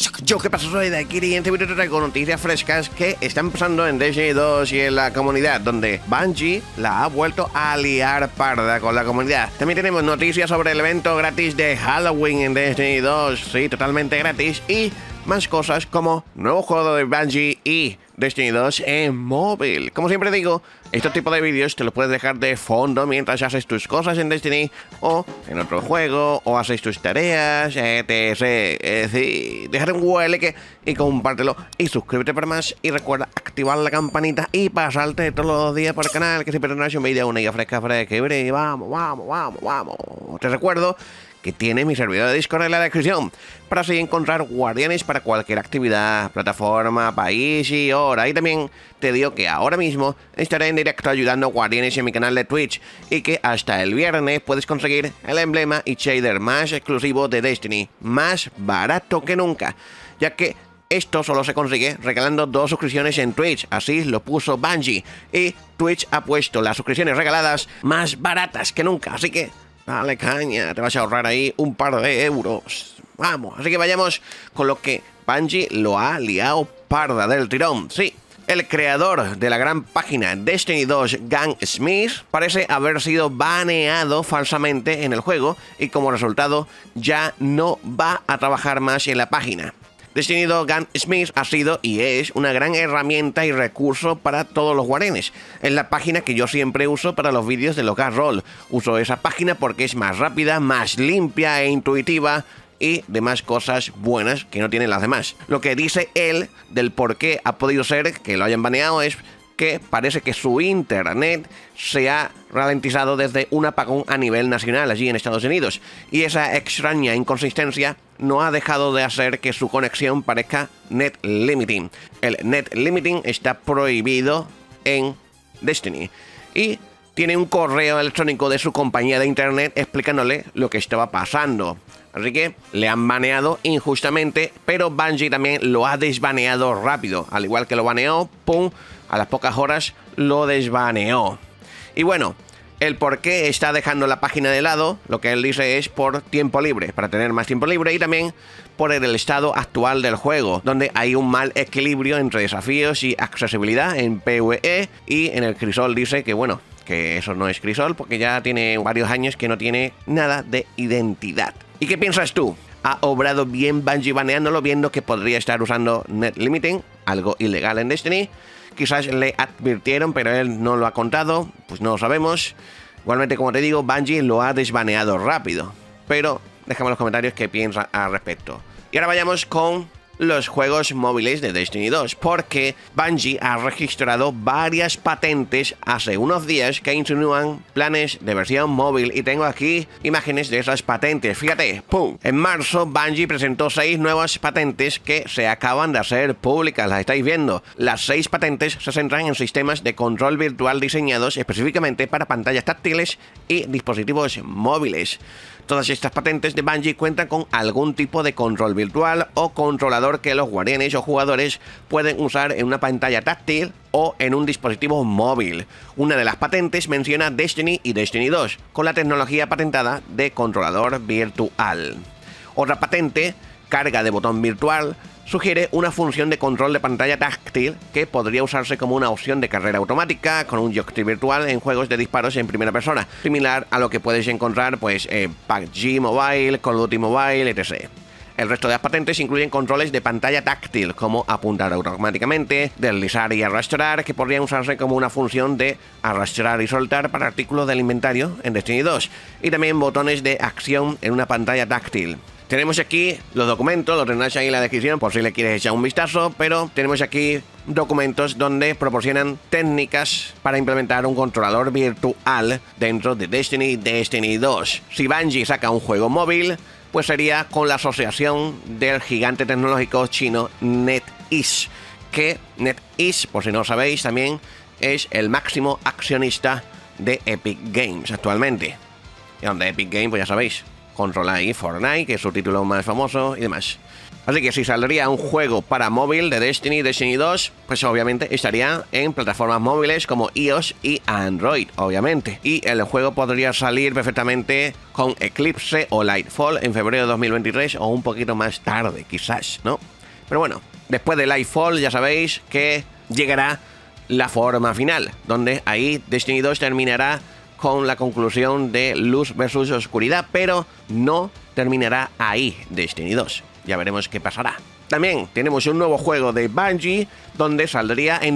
Yo, ¿qué pasa? Soy Daikiri y en este vídeo te traigo noticias frescas que están pasando en Destiny 2 y en la comunidad, donde Bungie la ha vuelto a liar parda con la comunidad. También tenemos noticias sobre el evento gratis de Halloween en Destiny 2, sí, totalmente gratis, y más cosas como nuevo juego de Bungie y Destiny 2 en móvil. Como siempre digo, este tipo de vídeos te los puedes dejar de fondo mientras haces tus cosas en Destiny o en otro juego o haces tus tareas, etc. Es decir, déjate un like y compártelo y suscríbete para más y recuerda activar la campanita y pasarte todos los días por el canal, que siempre tendrás un vídeo, una guía fresca, y vamos. Te recuerdo que tiene mi servidor de Discord en la descripción, para así encontrar guardianes para cualquier actividad, plataforma, país y hora. Y también te digo que ahora mismo estaré en directo ayudando a guardianes en mi canal de Twitch, y que hasta el viernes puedes conseguir el emblema y shader más exclusivo de Destiny, más barato que nunca, ya que esto solo se consigue regalando 2 suscripciones en Twitch, así lo puso Bungie, y Twitch ha puesto las suscripciones regaladas más baratas que nunca, así que dale caña, te vas a ahorrar ahí un par de euros. Vamos, así que vayamos con lo que Bungie lo ha liado parda del tirón. Sí, el creador de la gran página Destiny 2, Gunsmith, parece haber sido baneado falsamente en el juego y como resultado ya no va a trabajar más en la página. Destiny 2 Gunsmith ha sido y es una gran herramienta y recurso para todos los guardianes. Es la página que yo siempre uso para los vídeos de Local Roll. Uso esa página porque es más rápida, más limpia e intuitiva y demás cosas buenas que no tienen las demás. Lo que dice él del por qué ha podido ser que lo hayan baneado es que parece que su internet se ha ralentizado desde un apagón a nivel nacional allí en Estados Unidos, y esa extraña inconsistencia no ha dejado de hacer que su conexión parezca net limiting. El net limiting está prohibido en Destiny y tiene un correo electrónico de su compañía de internet explicándole lo que estaba pasando. Así que le han baneado injustamente, pero Bungie también lo ha desbaneado rápido. Al igual que lo baneó, ¡pum!, a las pocas horas lo desbaneó. Y bueno, el por qué está dejando la página de lado, lo que él dice es por tiempo libre, para tener más tiempo libre, y también por el estado actual del juego, donde hay un mal equilibrio entre desafíos y accesibilidad en PvE, y en el Crisol dice que bueno, que eso no es Crisol porque ya tiene varios años que no tiene nada de identidad. ¿Y qué piensas tú? ¿Ha obrado bien Bungie baneándolo, viendo que podría estar usando net limiting, algo ilegal en Destiny? Quizás le advirtieron, pero él no lo ha contado, pues no lo sabemos. Igualmente, como te digo, Bungie lo ha desbaneado rápido, pero déjame en los comentarios qué piensas al respecto. Y ahora vayamos con los juegos móviles de Destiny 2, porque Bungie ha registrado varias patentes hace unos días que insinúan planes de versión móvil, y tengo aquí imágenes de esas patentes. Fíjate, ¡pum! En marzo Bungie presentó 6 nuevas patentes que se acaban de hacer públicas, las estáis viendo. Las 6 patentes se centran en sistemas de control virtual diseñados específicamente para pantallas táctiles y dispositivos móviles. Todas estas patentes de Bungie cuentan con algún tipo de control virtual o controlador que los guardianes o jugadores pueden usar en una pantalla táctil o en un dispositivo móvil. Una de las patentes menciona Destiny y Destiny 2, con la tecnología patentada de controlador virtual. Otra patente, carga de botón virtual, sugiere una función de control de pantalla táctil que podría usarse como una opción de carrera automática con un joystick virtual en juegos de disparos en primera persona, similar a lo que puedes encontrar pues en PUBG Mobile, Call of Duty Mobile, etc. El resto de las patentes incluyen controles de pantalla táctil, como apuntar automáticamente, deslizar y arrastrar, que podrían usarse como una función de arrastrar y soltar para artículos del inventario en Destiny 2, y también botones de acción en una pantalla táctil. Tenemos aquí los documentos, los tendrás ahí en la descripción por si le quieres echar un vistazo, pero tenemos aquí documentos donde proporcionan técnicas para implementar un controlador virtual dentro de Destiny 2. Si Bungie saca un juego móvil, pues sería con la asociación del gigante tecnológico chino NetEase, que NetEase, por si no lo sabéis, también es el máximo accionista de Epic Games actualmente. Y donde Epic Games, pues ya sabéis, controla ahí Fortnite, que es su título más famoso y demás. Así que si saldría un juego para móvil de Destiny 2, pues obviamente estaría en plataformas móviles como iOS y Android, obviamente. Y el juego podría salir perfectamente con Eclipse o Lightfall en febrero de 2023 o un poquito más tarde, quizás, ¿no? Pero bueno, después de Lightfall ya sabéis que llegará la forma final, donde ahí Destiny 2 terminará con la conclusión de luz versus oscuridad, pero no terminará ahí Destiny 2. Ya veremos qué pasará. También tenemos un nuevo juego de Bungie donde saldría en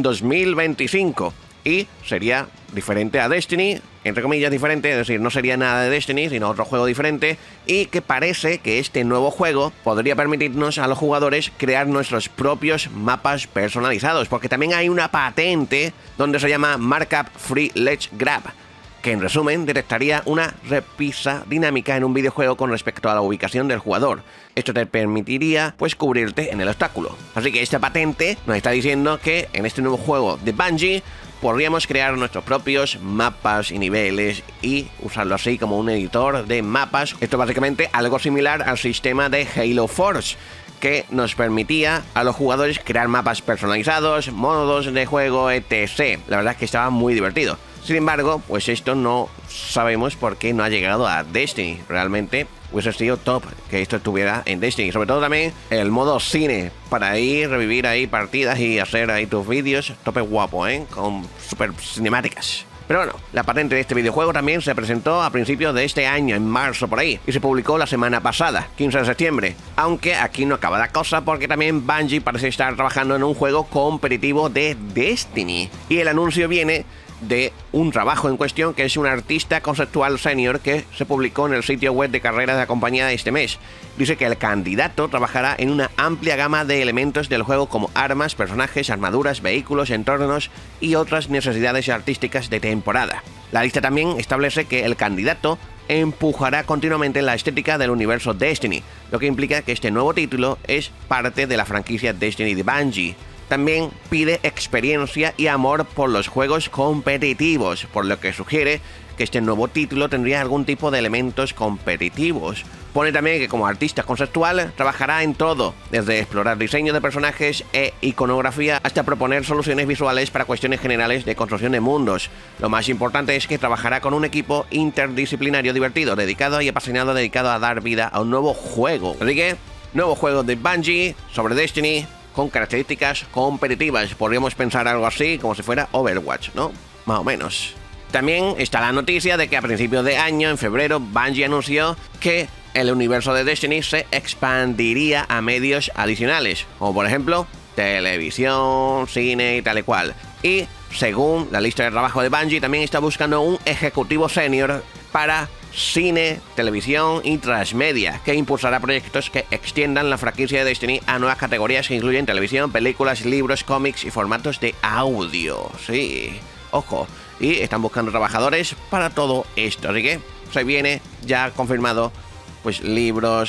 2025 y sería diferente a Destiny, entre comillas diferente, es decir, no sería nada de Destiny, sino otro juego diferente, y que parece que este nuevo juego podría permitirnos a los jugadores crear nuestros propios mapas personalizados, porque también hay una patente donde se llama Markup Free Ledge Grab, que en resumen detectaría una repisa dinámica en un videojuego con respecto a la ubicación del jugador. Esto te permitiría pues cubrirte en el obstáculo. Así que esta patente nos está diciendo que en este nuevo juego de Bungie podríamos crear nuestros propios mapas y niveles y usarlo así como un editor de mapas. Esto es básicamente algo similar al sistema de Halo Forge, que nos permitía a los jugadores crear mapas personalizados, modos de juego, etc. La verdad es que estaba muy divertido. Sin embargo, pues esto no sabemos por qué no ha llegado a Destiny. Realmente hubiese sido top que esto estuviera en Destiny. Sobre todo también el modo cine, para ir, revivir ahí partidas y hacer ahí tus vídeos. Tope guapo, con super cinemáticas. Pero bueno, la patente de este videojuego también se presentó a principios de este año, en marzo por ahí, y se publicó la semana pasada, 15 de septiembre. Aunque aquí no acaba la cosa, porque también Bungie parece estar trabajando en un juego competitivo de Destiny. Y el anuncio viene de un trabajo en cuestión que es un artista conceptual senior que se publicó en el sitio web de carreras de la compañía de este mes. Dice que el candidato trabajará en una amplia gama de elementos del juego como armas, personajes, armaduras, vehículos, entornos y otras necesidades artísticas de temporada. La lista también establece que el candidato empujará continuamente la estética del universo Destiny, lo que implica que este nuevo título es parte de la franquicia Destiny de Bungie. También pide experiencia y amor por los juegos competitivos, por lo que sugiere que este nuevo título tendría algún tipo de elementos competitivos. Pone también que como artista conceptual trabajará en todo, desde explorar diseño de personajes e iconografía hasta proponer soluciones visuales para cuestiones generales de construcción de mundos. Lo más importante es que trabajará con un equipo interdisciplinario divertido, dedicado y apasionado, dedicado a dar vida a un nuevo juego. Así que, nuevo juego de Bungie sobre Destiny, con características competitivas. Podríamos pensar algo así como si fuera Overwatch, ¿no? Más o menos. También está la noticia de que a principios de año, en febrero, Bungie anunció que el universo de Destiny se expandiría a medios adicionales, como por ejemplo televisión, cine y tal y cual. Y según la lista de trabajo de Bungie, también está buscando un ejecutivo senior para cine, televisión y transmedia, que impulsará proyectos que extiendan la franquicia de Destiny a nuevas categorías que incluyen televisión, películas, libros, cómics y formatos de audio. Sí, ojo. Y están buscando trabajadores para todo esto, así que se viene ya confirmado pues libros,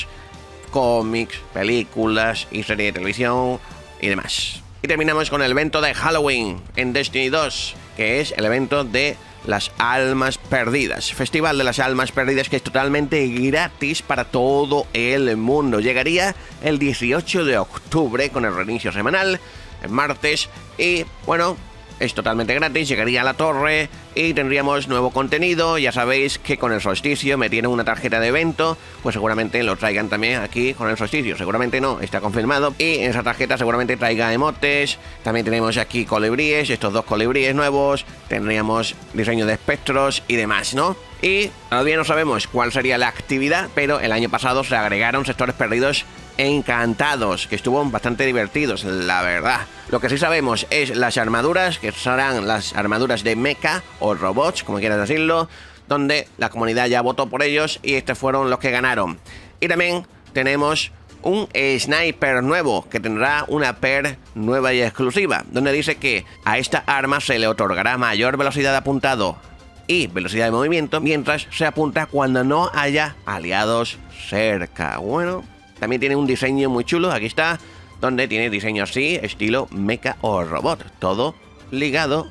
cómics, películas y serie de televisión y demás. Y terminamos con el evento de Halloween en Destiny 2, que es el evento de las Almas Perdidas, Festival de las Almas Perdidas, que es totalmente gratis para todo el mundo. Llegaría el 18 de octubre con el reinicio semanal, el martes, y bueno, es totalmente gratis, llegaría a la torre y tendríamos nuevo contenido. Ya sabéis que con el solsticio me tienen una tarjeta de evento, pues seguramente lo traigan también aquí con el solsticio. Seguramente no, está confirmado. Y en esa tarjeta seguramente traiga emotes. También tenemos aquí colibríes, estos dos colibríes nuevos. Tendríamos diseño de espectros y demás, ¿no? Y todavía no sabemos cuál sería la actividad, pero el año pasado se agregaron sectores perdidos encantados, que estuvo bastante divertidos, la verdad. Lo que sí sabemos es las armaduras, que serán las armaduras de mecha o robots, como quieras decirlo, donde la comunidad ya votó por ellos y estos fueron los que ganaron. Y también tenemos un sniper nuevo que tendrá una per nueva y exclusiva, donde dice que a esta arma se le otorgará mayor velocidad de apuntado y velocidad de movimiento mientras se apunta cuando no haya aliados cerca. Bueno, también tiene un diseño muy chulo, aquí está, donde tiene diseño así, estilo mecha o robot, todo ligado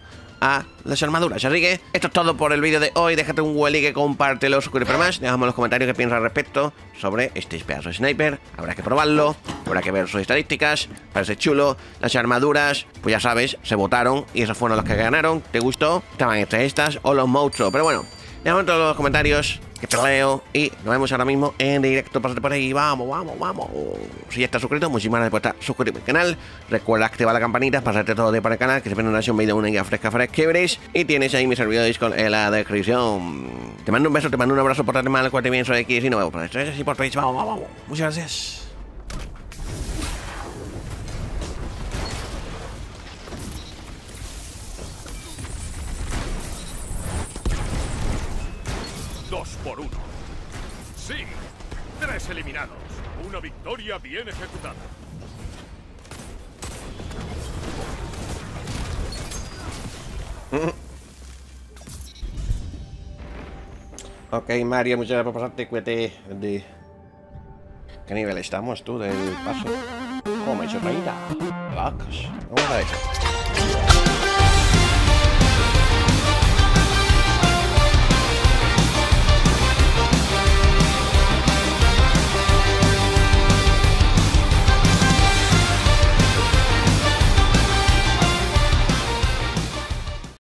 a las armaduras. Así que esto es todo por el vídeo de hoy. Déjate un like, compártelo, suscríbete para más. Dejamos en los comentarios qué piensas al respecto sobre este pedazo de sniper. Habrá que probarlo, habrá que ver sus estadísticas. Parece chulo. Las armaduras, pues ya sabes, se votaron y esas fueron las que ganaron. ¿Te gustó? Estaban entre estas o los monstruos. Pero bueno, déjame en todos los comentarios, que te leo, y nos vemos ahora mismo en directo. Pásate por ahí, vamos. Si ya estás suscrito, muchísimas gracias por estar suscrito al canal. Recuerda activar la campanita, pasarte todo de para el canal, que siempre nos hace un vídeo, una guía fresca, que veréis. Y tienes ahí mi servidor de Discord en la descripción. Te mando un beso, te mando un abrazo, portate mal, cuídate bien, soy X y nos vemos por esto. Así por Twitch, vamos. Muchas gracias. Por uno. Sí, 3 eliminados. Una victoria bien ejecutada. Ok, Mario, muchas gracias por pasarte. Cuídate de... ¿Qué nivel estamos tú del paso? Oh, me he hecho reina. Vamos a eso.